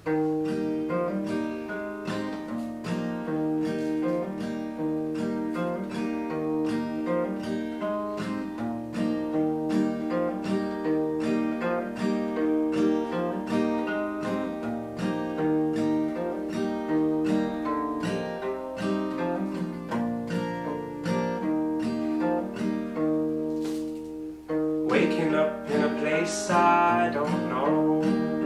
Waking up in a place I don't know,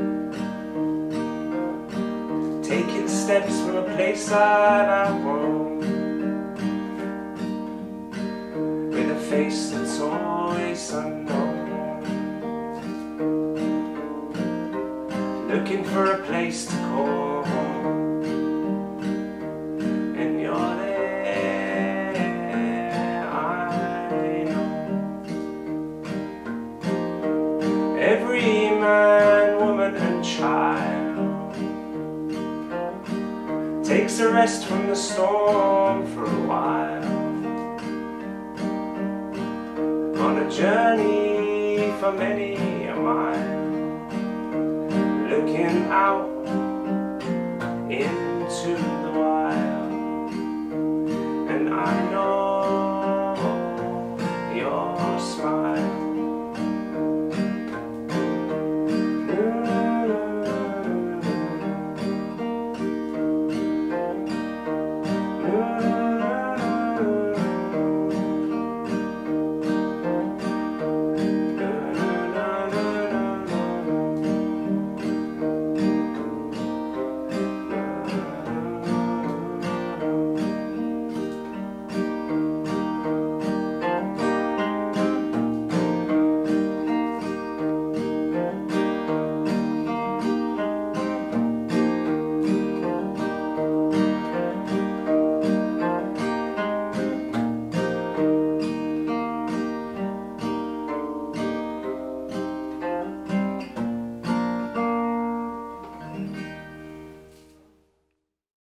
taking steps from a place that I won't, with a face that's always unknown, looking for a place to call home, and you're there. Every man, woman and child takes a rest from the storm for a while, on a journey for many a mile, looking out in